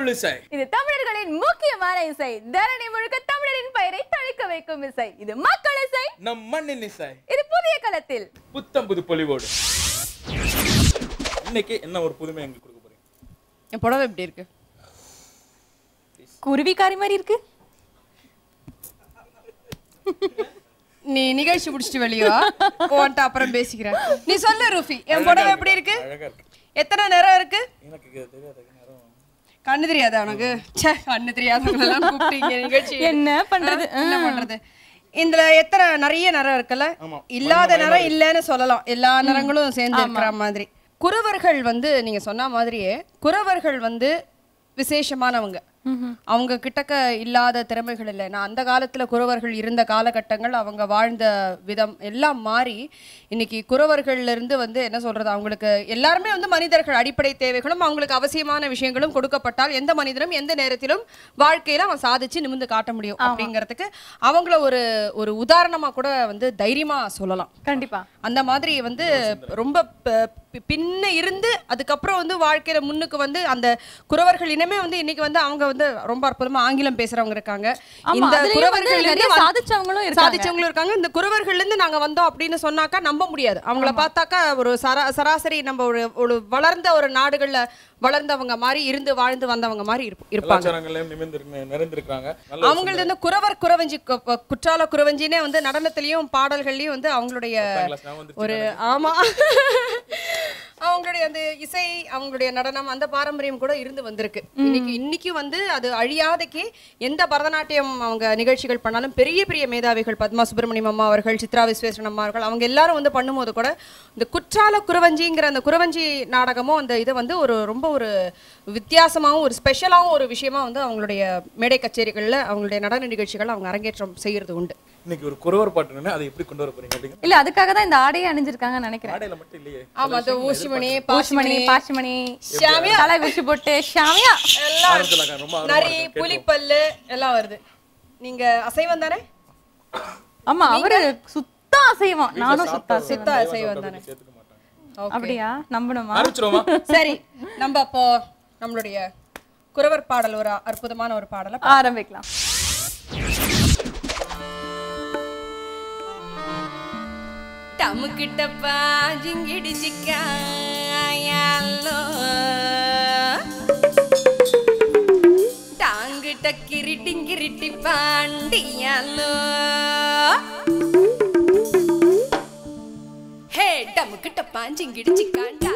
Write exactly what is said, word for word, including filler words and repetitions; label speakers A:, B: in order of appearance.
A: தொழிலிசை.
B: இது தமிழர்களின் முக்கியமான இசை. தரணி முழுக்க தமிழரின் பெயரை தழைக்க வைக்கும் இசை. இது மக்கள் இசை,
A: நம் மண்ணின் இசை.
B: இது புதிய களத்தில்
A: புத்தம் புது பொலிவோடு. இன்னைக்கு என்ன ஒரு புதுமை எங்களுக்கு கொடுக்க போறீங்க?
C: என் புடவை எப்படி இருக்கு?
B: குருவிக்காரி மாதிரி இருக்கு.
C: நீ நிகழ்ச்சி முடிச்சிட்டு வெளியே வா, போன்ட்டு அப்புறம் பேசிக்கிறேன். நீ சொல்லு ரூஃபி, என் புடவை எப்படி இருக்கு? எத்தனை நேரம் இருக்கு?
A: எனக்கு தெரியாது.
C: கண்ணு தெரியாதா உனக்கு? ச்சே, கண்ணு தெரியாதவங்களெல்லாம் கூப்பிட்டீங்க நிகழ்ச்சி.
B: என்ன பண்றது?
C: என்ன பண்றது? இதுல எத்தனை நிறைய நிறம் இருக்குல்ல? இல்லாத நிறம் இல்லைன்னு சொல்லலாம். எல்லா நிறங்களும் சேர்ந்து இருக்கிற மாதிரி. குறவர்கள் வந்து நீங்க சொன்ன மாதிரியே குறவர்கள் வந்து விசேஷமானவங்க. அவங்க கிட்டக்க இல்லாத திறமைகள் இல்லை. நான் அந்த காலத்துல குறவர்கள் இருந்த காலகட்டங்கள், அவங்க வாழ்ந்த விதம் எல்லாம் மாறி இன்னைக்கு குறவர்கள்ல இருந்து வந்து என்ன சொல்றது, அவங்களுக்கு எல்லாருமே வந்து மனிதர்கள், அடிப்படை தேவைகளும் அவங்களுக்கு அவசியமான விஷயங்களும் கொடுக்கப்பட்டால் எந்த மனிதனும் எந்த நேரத்திலும் வாழ்க்கையில அவன் சாதிச்சு நிமிர்ந்து காட்ட முடியும் அப்படிங்கிறதுக்கு அவங்கள ஒரு ஒரு உதாரணமா கூட வந்து தைரியமா சொல்லலாம்.
B: கண்டிப்பா
C: அந்த மாதிரி வந்து ரொம்ப பின்ன இருந்து அதுக்கப்புறம் வந்து வாழ்க்கையில முன்னுக்கு வந்து அந்த குறவர்கள் இனமே வந்து இன்னைக்கு வந்து அவங்க வந்து ரொம்ப அற்புதமா ஆங்கிலம் பேசுறவங்க இருக்காங்க. இந்த குறவர்கள்ல இருந்து
B: சாதிச்சவங்களும் இருக்காங்க
C: சாதிச்சவங்களும் இருக்காங்க. இந்த குறவர்கள்ல இருந்து நாங்க வந்தோம் அப்படின்னு சொன்னாக்கா நம்ப முடியாது. அவங்கள பார்த்தாக்கா ஒரு சராசரி நம்ம ஒரு ஒரு வளர்ந்த ஒரு நாடுகள்ல வளர்ந்தவங்க மாதிரி இருந்து வாழ்ந்து வந்தவங்க மாதிரி இருப்பாங்க. அவங்களது வந்து குறவர் குறவஞ்சி, குற்றால குறவஞ்சினே வந்து நடனத்திலயும் பாடல்கள்லயும் வந்து அவங்களுடைய ஒரு ஆமா அவங்களுடைய அந்த இசை, அவங்களுடைய நடனம், அந்த பாரம்பரியம் கூட இருந்து வந்திருக்கு. இன்னைக்கு இன்னைக்கு வந்து அது அழியாதக்கு எந்த பரதநாட்டியம் அவங்க நிகழ்ச்சிகள் பண்ணாலும் பெரிய பெரிய மேதாவிகள், பத்மா சுப்பிரமணியம் அம்மா அவர்கள், சித்ரா விஸ்வேஸ்வரன் அம்மா அவர்கள், அவங்க எல்லாரும் வந்து பண்ணும்போது கூட இந்த குற்றால குறவஞ்சிங்கிற அந்த குறவஞ்சி நாடகமும் அந்த இதை வந்து ஒரு ரொம்ப ஒரு வித்தியாசமாகவும் ஒரு ஸ்பெஷலாகவும் ஒரு விஷயமா வந்து அவங்களுடைய மேடை கச்சேரிகளில் அவங்களுடைய நடன நிகழ்ச்சிகள் அவங்க அரங்கேற்றம் செய்யறது உண்டு.
A: இன்னைக்கு ஒரு குறவர் பாட்டுன்னு அதை எப்படி கொண்டு வர போறீங்க?
B: இல்ல, அதுக்காக தான் இந்த ஆடையை அணிஞ்சிருக்காங்கன்னு நினைக்கிறேன்.
A: ஆடையில மட்டும் இல்லையே.
C: ஆமா, அது ஊசிமணி,
B: பாசிமணி, பாசிமணி,
C: ஷாமியா,
B: தலை குச்சி போட்டு ஷாமியா
C: எல்லாம் நரி, புலிப்பல்லு எல்லாம் வருது. நீங்க அசைவம் தானே?
B: ஆமா, அவரு சுத்தா அசைவம், நானும் சுத்தா
C: சுத்தா அசைவம் தானே.
B: அப்படியா? நம்பணுமா?
C: சரி, நம்ம அப்போ நம்மளுடைய குறவர் பாடல், ஒரு அற்புதமான ஒரு பாடலை
B: ஆரம்பிக்கலாம்.
C: டமுக்கிட்டப்பா ஜிங்கிடிச்சிக்காயாலோ டாங்கிட்ட கிரிட்டிங்கிரிட்டி பாண்டியாலோ ஹே டமுக்கிட்டப்பா ஜிங்கிடிச்சிக்காண்டா